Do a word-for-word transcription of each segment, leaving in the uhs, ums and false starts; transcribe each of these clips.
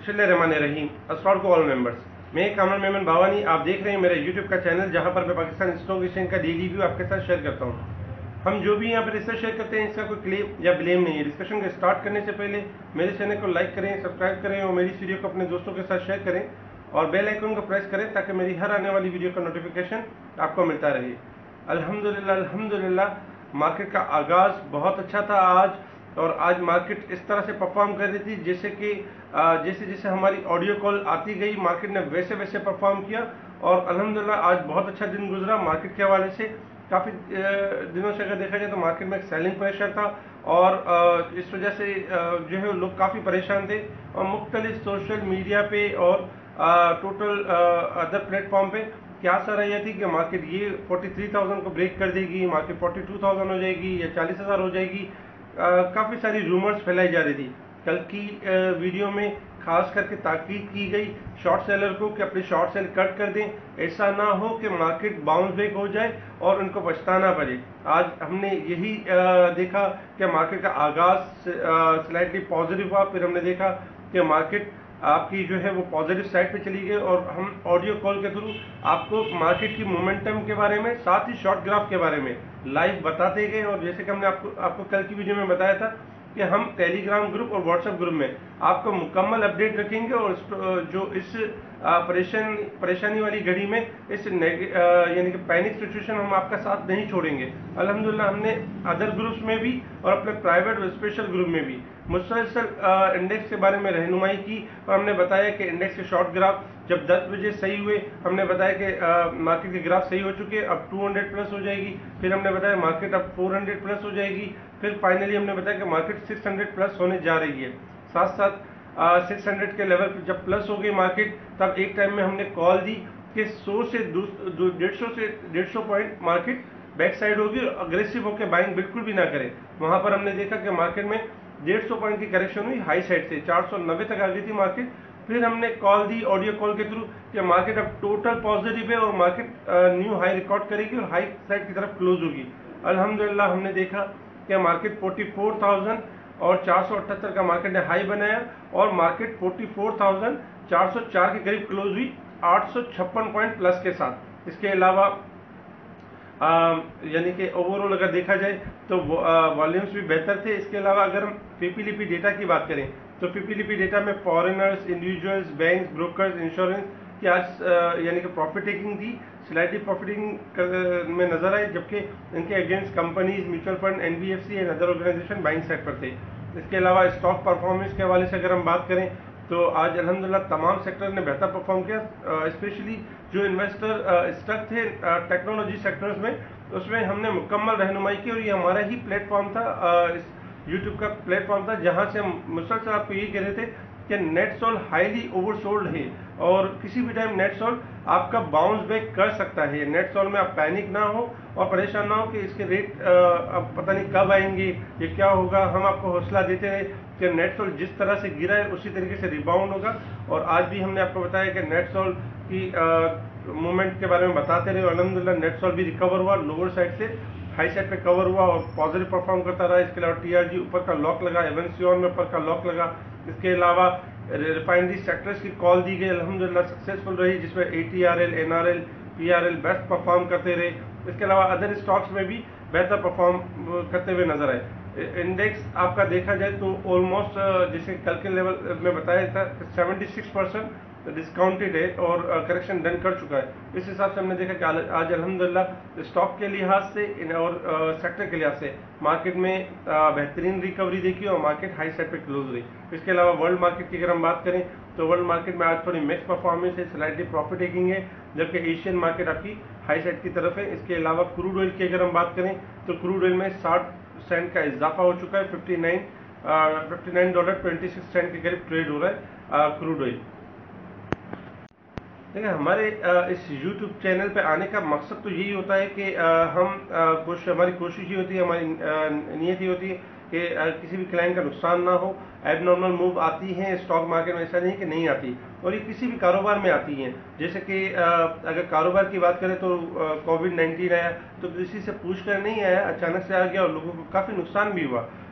बिस्मिल्लाहिर्रहमानिर्रहीम। अस्सलाम वालेकुम ऑल मेंबर्स। मैं कामरान मेमन बावानी, आप देख रहे हैं मेरे यूट्यूब का चैनल जहां पर मैं पाकिस्तान स्टॉक एक्सचेंज का डेली व्यू आपके साथ शेयर करता हूं। हम जो भी यहाँ पर रिसर्च शेयर करते हैं इसका कोई क्लेम या ब्लेम नहीं है। डिस्कशन को स्टार्ट करने से पहले मेरे चैनल को लाइक करें, सब्सक्राइब करें और मेरी इस वीडियो को अपने दोस्तों के साथ शेयर करें और बेल आइकन को प्रेस करें ताकि मेरी हर आने वाली वीडियो का नोटिफिकेशन आपको मिलता रहे। अल्हम्दुलिल्लाह अल्हम्दुलिल्लाह मार्केट का आगाज़ बहुत अच्छा था आज, और आज मार्केट इस तरह से परफॉर्म कर रही थी जैसे कि जैसे जैसे हमारी ऑडियो कॉल आती गई मार्केट ने वैसे वैसे परफॉर्म किया। और अल्हम्दुलिल्लाह आज बहुत अच्छा दिन गुजरा मार्केट के हवाले से। काफ़ी दिनों से अगर देखा जाए तो मार्केट में एक सेलिंग प्रेशर था और इस वजह से जो है लोग काफ़ी परेशान थे और मुख्तलिफ सोशल मीडिया पे और टोटल अदर प्लेटफॉर्म पे क्या आशा रही थी कि मार्केट ये तैंतालीस हज़ार को ब्रेक कर देगी, मार्केट बयालीस हज़ार हो जाएगी या चालीस हज़ार हो जाएगी। काफ़ी सारी रूमर्स फैलाई जा रही थी। कल की आ, वीडियो में खास करके ताकीद की गई शॉर्ट सेलर को कि अपनी शॉर्ट सेल कट कर दें, ऐसा ना हो कि मार्केट बाउंस बैक हो जाए और उनको पछताना पड़े। आज हमने यही आ, देखा कि मार्केट का आगाज़ स्लाइटली पॉजिटिव हुआ, फिर हमने देखा कि मार्केट आपकी जो है वो पॉजिटिव साइड पे चली गई और हम ऑडियो कॉल के थ्रू आपको मार्केट की मोमेंटम के बारे में साथ ही शॉर्ट ग्राफ के बारे में लाइव बताते गए। और जैसे कि हमने आपको आपको कल की वीडियो में बताया था कि हम टेलीग्राम ग्रुप और व्हाट्सएप ग्रुप में आपको मुकम्मल अपडेट रखेंगे और जो इस परेशान परेशानी वाली घड़ी में इस यानी कि पैनिक सिचुएशन हम आपका साथ नहीं छोड़ेंगे। अल्हम्दुलिल्लाह हमने अदर ग्रुप्स में भी और अपने प्राइवेट और स्पेशल ग्रुप में भी मुसलसल इंडेक्स के बारे में रहनुमाई की और हमने बताया कि इंडेक्स के शॉर्ट ग्राफ जब दस बजे सही हुए हमने बताया कि मार्केट के ग्राफ सही हो चुके हैं, अब दो सौ प्लस हो जाएगी। फिर हमने बताया मार्केट अब चार सौ प्लस हो जाएगी। फिर फाइनली हमने बताया कि मार्केट छह सौ प्लस होने जा रही है। साथ साथ छह सौ के लेवल पर जब प्लस हो गई मार्केट तब एक टाइम में हमने कॉल दी कि सौ से डेढ़ सौ से डेढ़ सौ पॉइंट मार्केट बैक साइड होगी और अग्रेसिव होकर बाइंग बिल्कुल भी ना करें। वहां पर हमने देखा कि मार्केट में डेढ़ सौ पॉइंट की करेक्शन हुई हाई साइड से चार सौ नब्बे तक आ गई थी मार्केट। फिर हमने कॉल दी ऑडियो कॉल के थ्रू कि मार्केट अब टोटल पॉजिटिव है और मार्केट न्यू हाई रिकॉर्ड करेगी और हाई साइड की तरफ क्लोज होगी। अल्हम्दुलिल्लाह हमने देखा कि मार्केट चौवालीस हज़ार और चार सौ अठहत्तर का मार्केट ने हाई बनाया और मार्केट चौवालीस हज़ार चार सौ चार के करीब क्लोज हुई आठ सौ छप्पन पॉइंट प्लस के साथ। इसके अलावा यानी कि ओवरऑल अगर देखा जाए तो वॉल्यूम्स भी बेहतर थे। इसके अलावा अगर हम पीपीलीपी डेटा की बात करें तो पीपीलीपी डेटा में foreigners, individuals, banks, brokers, insurance की आज यानी कि प्रॉफिट टेकिंग थी, स्लाइटली प्रॉफिटिंग में नजर आए, जबकि इनके against companies, mutual fund, NBFC and other organisation buying side पर थे। इसके अलावा स्टॉक परफॉर्मेंस के हवाले से अगर हम बात करें तो आज अल्हम्दुलिल्लाह तमाम सेक्टर ने बेहतर परफॉर्म किया। स्पेशली जो इन्वेस्टर स्टक थे टेक्नोलॉजी सेक्टर्स में उसमें हमने मुकम्मल रहनुमाई की और ये हमारा ही प्लेटफॉर्म था, यूट्यूब का प्लेटफॉर्म था जहां से हम मुसलसल आपको ये कह रहे थे कि नेट सोल हाईली ओवरसोल्ड है और किसी भी टाइम नेट सोल आपका बाउंस बैक कर सकता है। नेट सोल में आप पैनिक ना हो और परेशान ना हो कि इसके रेट अब पता नहीं कब आएंगे, ये क्या होगा। हम आपको हौसला देते रहे कि नेट सोल जिस तरह से गिरा है उसी तरीके से रिबाउंड होगा। और आज भी हमने आपको बताया कि नेट सोल की मूवमेंट के बारे में बताते रहे। अल्हम्दुलिल्लाह नेट सोल भी रिकवर हुआ, लोअर साइड से हाई साइड पे कवर हुआ और पॉजिटिव परफॉर्म करता रहा। इसके अलावा टीआरजी ऊपर का लॉक लगा, एवनसियोन में ऊपर का लॉक लगा। इसके अलावा रिफाइनरी सेक्टर्स की कॉल दी गई, अल्हम्दुलिल्लाह सक्सेसफुल रही, जिसमें ATRL, NRL, PRL best perform करते रहे। इसके अलावा अदर स्टॉक्स में भी बेहतर परफॉर्म करते हुए नजर आए। इंडेक्स आपका देखा जाए तो ऑलमोस्ट जैसे कल के लेवल में बताया था छिहत्तर परसेंट डिस्काउंटेड है और करेक्शन डन कर चुका है। इस हिसाब से हमने देखा कि आज अल्हम्दुलिल्लाह स्टॉक के लिहाज से और सेक्टर के लिहाज से मार्केट में बेहतरीन रिकवरी देखी और मार्केट हाई साइड पे क्लोज रही। इसके अलावा वर्ल्ड मार्केट की अगर हम बात करें तो वर्ल्ड मार्केट में आज थोड़ी मिक्स परफॉर्मेंस है, स्लाइटली प्रॉफिट टेकिंग है, जबकि एशियन मार्केट आपकी हाई साइड की तरफ है। इसके अलावा क्रूड ऑयल की अगर हम बात करें तो क्रूड ऑयल में साठ सेंट का इजाफा हो चुका है, fifty nine fifty nine dollar twenty six cent के करीब ट्रेड हो रहा है क्रूड ऑयल। देखिए हमारे इस YouTube चैनल पे आने का मकसद तो यही होता है कि हम कोशिश हमारी कोशिश ये होती है, हमारी नीयत ये होती है कि किसी भी क्लाइंट का नुकसान ना हो। एबनॉर्मल मूव आती हैं स्टॉक मार्केट में, ऐसा नहीं कि नहीं आती, और ये किसी भी कारोबार में आती हैं। जैसे कि अगर कारोबार की बात करें तो कोविड नाइन्टीन आया तो किसी से पूछ कर नहीं आया, अचानक से आ गया और लोगों को काफ़ी नुकसान भी हुआ।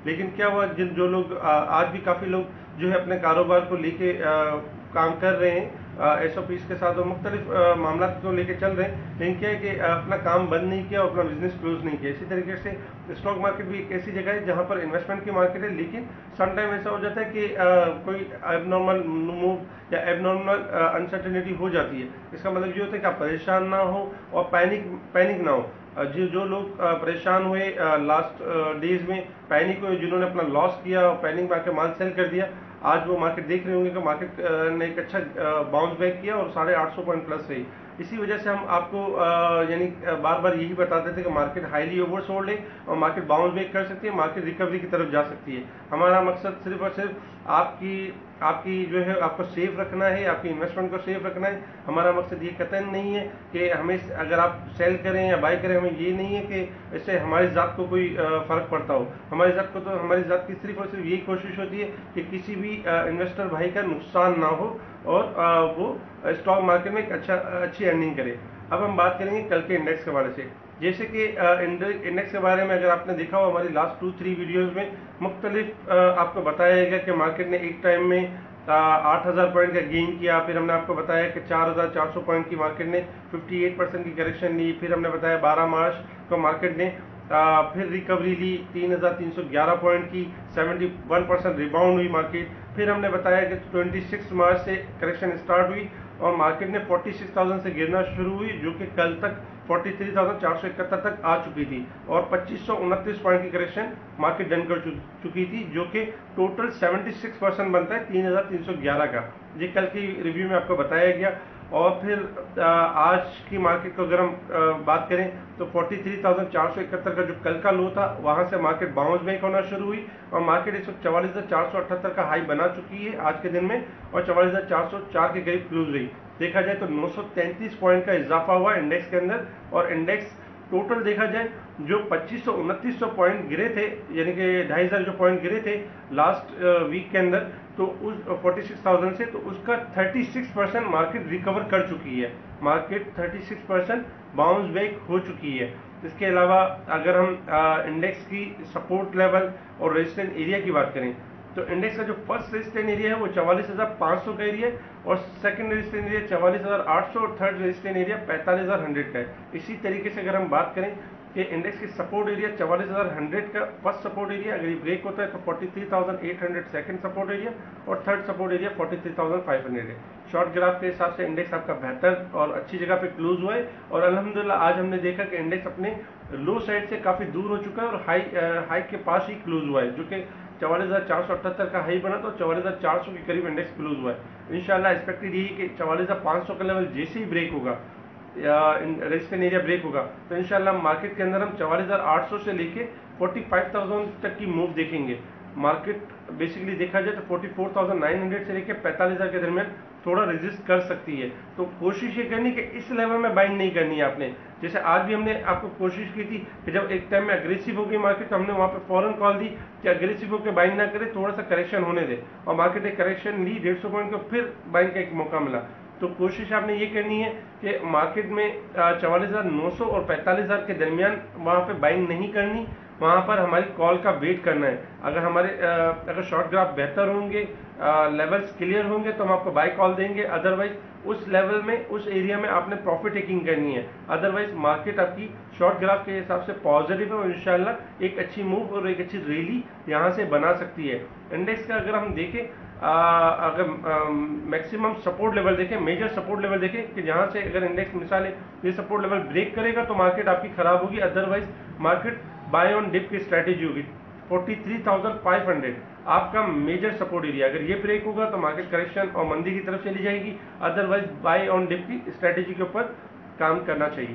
लेकिन क्या हुआ, जिन जो लोग आ, आज भी काफ़ी लोग जो है अपने कारोबार को लेके काम कर रहे हैं एस ओ पीज के साथ और मुख्तलिफ मामला को लेके चल रहे हैं, लेकिन क्या है कि आ, अपना काम बंद नहीं किया और अपना बिजनेस क्लोज नहीं किया। इसी तरीके से स्टॉक मार्केट भी एक ऐसी जगह है जहां पर इन्वेस्टमेंट की मार्केट है, लेकिन समटाइम ऐसा हो जाता है कि आ, कोई एबनॉर्मल मूव या एबनॉर्मल अनसर्टेनिटी हो जाती है। इसका मतलब ये होता है कि आप परेशान ना हो और पैनिक पैनिक ना हो। जो जो लोग परेशान हुए लास्ट डेज में, पैनिक हुए, जिन्होंने अपना लॉस किया और पैनिक में आके माल सेल कर दिया, आज वो मार्केट देख रहे होंगे कि मार्केट ने एक अच्छा बाउंस बैक किया और साढ़े आठ सौ पॉइंट प्लस रही। इसी वजह से हम आपको यानी बार बार यही बताते थे कि मार्केट हाईली ओवरसोल्ड है और मार्केट बाउंस बैक कर सकती है, मार्केट रिकवरी की तरफ जा सकती है। हमारा मकसद सिर्फ और सिर्फ आपकी आपकी जो है आपको सेफ रखना है, आपकी इन्वेस्टमेंट को सेफ रखना है। हमारा मकसद ये कतई नहीं है कि हमें अगर आप सेल करें या बाय करें, हमें ये नहीं है कि इससे हमारी ज़ात को कोई फ़र्क पड़ता हो। हमारी ज़ात को तो हमारी ज़ात की सिर्फ और सिर्फ यही कोशिश होती है कि किसी भी इन्वेस्टर भाई का नुकसान ना हो और वो स्टॉक मार्केट में एक अच्छा अच्छी अर्निंग करे। अब हम बात करेंगे कल के इंडेक्स के बारे से। जैसे कि इंडेक्स के बारे में अगर आपने देखा हो हमारी लास्ट टू थ्री वीडियोस में मुख्तलिफ आपको बताया गया कि मार्केट ने एक टाइम में आठ हज़ार पॉइंट का गेन किया, फिर हमने आपको बताया कि चार हज़ार चार सौ पॉइंट की मार्केट ने अट्ठावन परसेंट की करेक्शन ली, फिर हमने बताया बारह मार्च को मार्केट ने आ, फिर रिकवरी ली तीन हज़ार तीन सौ ग्यारह पॉइंट की, इकहत्तर परसेंट रिबाउंड हुई मार्केट। फिर हमने बताया कि छब्बीस मार्च से करेक्शन स्टार्ट हुई और मार्केट ने छियालीस हज़ार से गिरना शुरू हुई, जो कि कल तक तैंतालीस हज़ार चार सौ इकहत्तर तक आ चुकी थी और पच्चीस सौ उनतीस पॉइंट की करेक्शन मार्केट डन कर चुकी थी, जो कि टोटल छिहत्तर परसेंट बनता है तीन हज़ार तीन सौ ग्यारह का। ये कल की रिव्यू में आपको बताया गया। और फिर आज की मार्केट को अगर हम बात करें तो तैंतालीस हज़ार चार सौ इकहत्तर का जो कल का लो था, वहां से मार्केट बाउंस बैक होना शुरू हुई और मार्केट इस वक्त चवालीस हज़ार चार सौ अठहत्तर का हाई बना चुकी है आज के दिन में और चवालीस हज़ार चार सौ चार के करीब क्लोज रही। देखा जाए तो नौ सौ तैंतीस पॉइंट का इजाफा हुआ इंडेक्स के अंदर और इंडेक्स टोटल देखा जाए जो पच्चीस सौ उनतीस सौ पॉइंट गिरे थे, यानी कि ढाई हजार जो पॉइंट गिरे थे लास्ट वीक के अंदर, तो उस छियालीस हज़ार से तो उसका छत्तीस परसेंट मार्केट रिकवर कर चुकी है। मार्केट छत्तीस परसेंट बाउंस बैक हो चुकी है। इसके अलावा अगर हम इंडेक्स की सपोर्ट लेवल और रेजिस्टेंस एरिया की बात करें तो इंडेक्स का जो फर्स्ट रेजिस्टेंस एरिया है वो चवालीस हज़ार पाँच सौ का एरिया और सेकंड रेजिस्टेंस एरिया चवालीस हज़ार आठ सौ और थर्ड रेजिस्टेंस एरिया पैंतालीस हज़ार हंड्रेड का है। इसी तरीके से अगर हम बात करें कि इंडेक्स की सपोर्ट एरिया चवालीस हज़ार हंड्रेड का फर्स्ट सपोर्ट एरिया, अगर ये ब्रेक होता है तो तैंतालीस हज़ार आठ सौ सेकंड सपोर्ट एरिया और थर्ड सपोर्ट एरिया तैंतालीस हज़ार पाँच सौ है। शॉर्ट ग्राफ के हिसाब से इंडेक्स आपका बेहतर और अच्छी जगह पे क्लोज हुआ है और अल्हम्दुलिल्लाह आज हमने देखा कि इंडेक्स अपने लो साइड से काफी दूर हो चुका है और हाई हाई के पास ही क्लोज हुआ है, जो कि चवालीस हज़ार चार सौ अठहत्तर का हाई बना तो चवालीस हज़ार चार सौ के करीब इंडेक्स क्लोज हुआ है। इंशाल्लाह एक्सपेक्टेड यही कि चवालीस हज़ार पाँच सौ का लेवल जैसे ही ब्रेक होगा या रेजिस्टेंस एरिया ब्रेक होगा तो इंशाल्लाह मार्केट के अंदर हम चवालीस हज़ार आठ सौ से लेके पैंतालीस हज़ार तक की मूव देखेंगे। मार्केट बेसिकली देखा जाए तो चौवालीस हज़ार नौ सौ से लेके पैंतालीस हज़ार के दरमियान थोड़ा रेजिस्ट कर सकती है। तो कोशिश ये करनी कि इस लेवल में बाइंग नहीं करनी है आपने। जैसे आज भी हमने आपको कोशिश की थी कि जब एक टाइम में अग्रेसिव हो गई मार्केट तो हमने वहां पे फौरन कॉल दी कि अग्रेसिव होकर बाइंग ना करे, थोड़ा सा करेक्शन होने दे, और मार्केट ने करेक्शन ली डेढ़ सौ पॉइंट को, फिर बाइंग का एक मौका मिला। तो कोशिश आपने ये करनी है कि मार्केट में चवालीस हज़ार नौ सौ और पैंतालीस हज़ार के दरमियान वहां पे बाइंग नहीं करनी, वहां पर हमारी कॉल का वेट करना है। अगर हमारे अगर शॉर्ट ग्राफ बेहतर होंगे, लेवल्स क्लियर होंगे तो हम आपको बाय कॉल देंगे, अदरवाइज उस लेवल में उस एरिया में आपने प्रॉफिट टेकिंग करनी है। अदरवाइज मार्केट आपकी शॉर्ट ग्राफ के हिसाब से पॉजिटिव है और इंशाल्लाह एक अच्छी मूव और एक अच्छी रैली यहां से बना सकती है। इंडेक्स का अगर हम देखें, आ, अगर मैक्सिमम सपोर्ट लेवल देखें, मेजर सपोर्ट लेवल देखें कि जहां से अगर इंडेक्स मिसाल ये सपोर्ट लेवल ब्रेक करेगा तो मार्केट आपकी खराब होगी, otherwise market buy on dip की स्ट्रेटेजी होगी। तैंतालीस हज़ार पाँच सौ आपका मेजर सपोर्ट एरिया, अगर ये ब्रेक होगा तो मार्केट करेक्शन और मंदी की तरफ चली जाएगी, अदरवाइज बाय ऑन डिप की स्ट्रेटेजी के ऊपर काम करना चाहिए।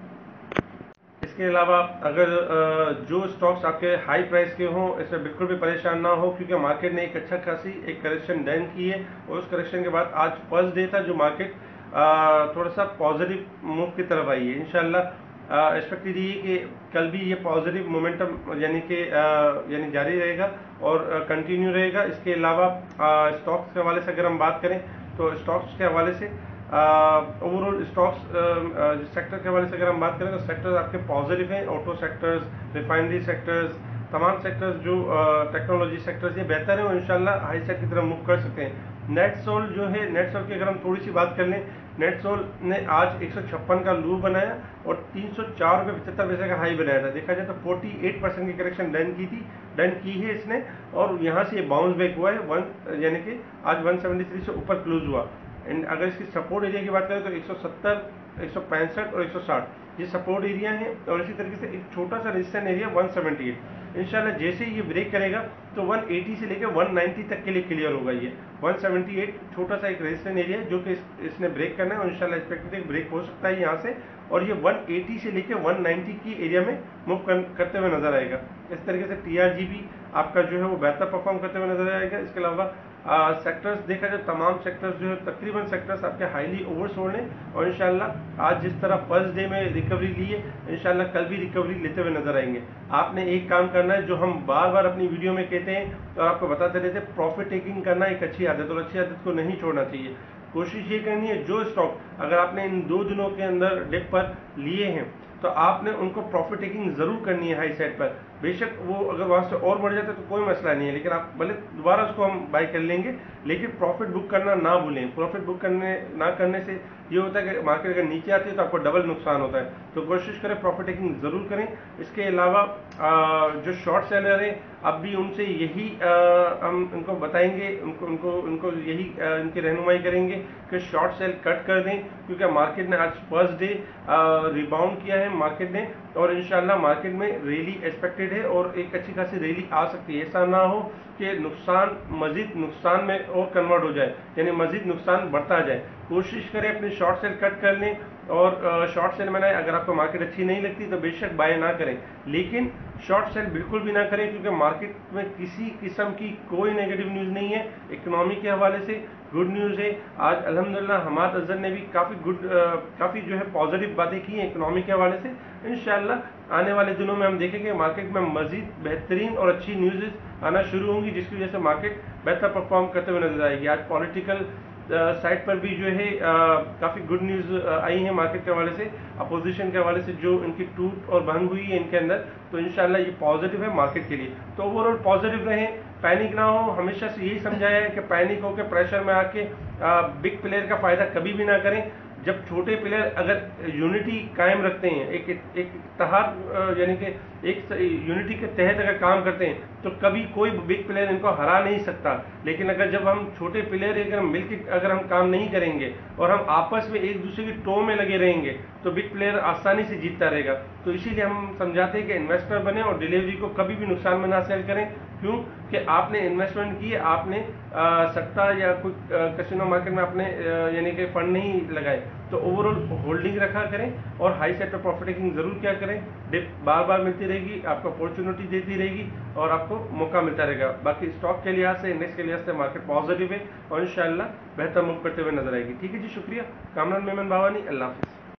इसके अलावा अगर जो स्टॉक्स आपके हाई प्राइस के हों, इसमें बिल्कुल भी परेशान ना हो, क्योंकि मार्केट ने एक अच्छा खासी एक करेक्शन डन की है और उस करेक्शन के बाद आज फर्स्ट डे था जो मार्केट थोड़ा सा पॉजिटिव मूव की तरफ आई है। इंशाल्लाह एक्सपेक्टेड ये कि कल भी ये पॉजिटिव मोमेंटम यानी कि यानी जारी रहेगा और कंटिन्यू रहेगा। इसके अलावा स्टॉक्स के हवाले से अगर हम बात करें तो स्टॉक्स के हवाले से ओवरऑल स्टॉक्स सेक्टर के हवाले से अगर हम बात करें तो सेक्टर्स आपके पॉजिटिव हैं, ऑटो सेक्टर्स, रिफाइनरी सेक्टर्स, तमाम सेक्टर्स जो टेक्नोलॉजी सेक्टर्स ये बेहतर है और इंशाल्लाह हाई साइड की तरफ मूव कर सकते हैं। नेटसोल जो है, नेटसोल की अगर हम थोड़ी सी बात कर लें, नेटसोल ने आज एक सौ छप्पन का लो बनाया और तीन सौ चार रुपये पचहत्तर पैसे का हाई बनाया था। देखा जाए तो अड़तालीस परसेंट की करेक्शन डन की थी डन की है इसने और यहाँ से ये बाउंस बैक हुआ है वन यानी कि आज एक सौ तिहत्तर से ऊपर क्लोज हुआ। एंड अगर इसकी सपोर्ट एरिया की बात करें तो एक सौ सत्तर, एक सौ पैंसठ और एक सौ साठ ये सपोर्ट एरिया है और इसी तरीके से एक छोटा सा रेजिस्टेंस एरिया एक सौ अठहत्तर। इंशाल्लाह जैसे ही ये ब्रेक करेगा तो एक सौ अस्सी से लेकर एक सौ नब्बे तक के लिए क्लियर होगा। ये एक सौ अठहत्तर छोटा सा एक रेजिस्टेंस एरिया है जो कि इस, इसने ब्रेक करना है और इंशाल्लाह एक्सपेक्टेड है ब्रेक हो सकता है यहाँ से और ये एक सौ अस्सी से लेकर एक सौ नब्बे की एरिया में मूव कर, करते हुए नजर आएगा। इस तरीके से टीआरजी भी आपका जो है वो बेहतर परफॉर्म करते हुए नजर आएगा। इसके अलावा सेक्टर्स देखा जाए, तमाम सेक्टर्स जो है तकरीबन सेक्टर्स आपके हाईली ओवरसोल्ड हैं और इंशाल्लाह आज जिस तरह फर्स्ट डे में रिकवरी ली है इंशाल्लाह कल भी रिकवरी लेते हुए नजर आएंगे। आपने एक काम करना है जो हम बार बार अपनी वीडियो में कहते हैं और आपको बताते रहते हैं, प्रॉफिट टेकिंग करना एक अच्छी आदत और अच्छी आदत को नहीं छोड़ना चाहिए। कोशिश ये करनी है जो स्टॉक अगर आपने इन दो दिनों के अंदर डिप पर लिए हैं तो आपने उनको प्रॉफिट टेकिंग जरूर करनी है हाई साइड पर। बेशक वो अगर वहां से और बढ़ जाता है तो कोई मसला नहीं है, लेकिन आप भले दोबारा उसको हम बाय कर लेंगे लेकिन प्रॉफिट बुक करना ना भूलें। प्रॉफिट बुक करने ना करने से ये होता है कि मार्केट अगर नीचे आती है तो आपको डबल नुकसान होता है। तो कोशिश करें प्रॉफिट टेकिंग जरूर करें। इसके अलावा जो शॉर्ट सेलर हैं अब भी उनसे यही आ, हम उनको बताएंगे, उनको उनको उनको यही आ, इनकी रहनुमाई करेंगे कि शॉर्ट सेल कट कर दें क्योंकि मार्केट ने आज फर्स्ट डे रिबाउंड किया है मार्केट ने और इंशाल्लाह मार्केट में रैली एक्सपेक्टेड है और एक अच्छी खासी रैली आ सकती है। ऐसा ना हो कि नुकसान मजीद नुकसान में और कन्वर्ट हो जाए यानी मजीद नुकसान बढ़ता जाए। कोशिश करें अपनी शॉर्ट सेल कट कर लें और शॉर्ट सेल बनाए। अगर आपको मार्केट अच्छी नहीं लगती तो बेशक बाय ना करें, लेकिन शॉर्ट सेल बिल्कुल भी ना करें क्योंकि मार्केट में किसी किस्म की कोई नेगेटिव न्यूज़ नहीं है। इकोनॉमी के हवाले से गुड न्यूज़ है। आज अल्हम्दुलिल्लाह हमाद अजहर ने भी काफ़ी गुड काफ़ी जो है पॉजिटिव बातें की हैं इकोनॉमी के हवाले से। इंशाल्लाह आने वाले दिनों में हम देखेंगे मार्केट में मजीद बेहतरीन और अच्छी न्यूज़ आना शुरू होंगी जिसकी वजह से मार्केट बेहतर परफॉर्म करते हुए नजर आएगी। आज पॉलिटिकल साइड पर भी जो है काफ़ी गुड न्यूज़ आई है मार्केट के हवाले से, अपोजिशन के हवाले से जो इनकी टूट और भंग हुई है इनके अंदर, तो इंशाल्लाह ये पॉजिटिव है मार्केट के लिए। तो ओवरऑल पॉजिटिव रहें, पैनिक ना हो। हमेशा से यही समझाया है कि पैनिक होकर प्रेशर में आके बिग प्लेयर का फ़ायदा कभी भी ना करें। जब छोटे प्लेयर अगर यूनिटी कायम रखते हैं, एक एक इत्तेहाद यानी कि एक यूनिटी के तहत अगर काम करते हैं तो कभी कोई बिग प्लेयर इनको हरा नहीं सकता। लेकिन अगर जब हम छोटे प्लेयर अगर हम मिलकर अगर हम काम नहीं करेंगे और हम आपस में एक दूसरे की टो में लगे रहेंगे तो बिग प्लेयर आसानी से जीतता रहेगा। तो इसीलिए हम समझाते हैं कि इन्वेस्टर बने और डिलीवरी को कभी भी नुकसान में ना सेल करें। क्यों कि आपने इन्वेस्टमेंट की, आपने आ, सट्टा या कोई कैसीनो मार्केट में आपने यानी कि फंड नहीं लगाए, तो ओवरऑल होल्डिंग रखा करें और हाई साइड पर प्रॉफिट टेकिंग जरूर क्या करें। डिप बार बार मिलती रहेगी, आपको अपॉर्चुनिटी देती रहेगी और आपको मौका मिलता रहेगा। बाकी स्टॉक के लिहाज से, इंडेक्स के लिहाज से मार्केट पॉजिटिव है और इंशाल्लाह बेहतर मूव करते हुए नजर आएगी। ठीक है जी, शुक्रिया। कामरान मेमन बावानी, अल्लाह हाफिज़।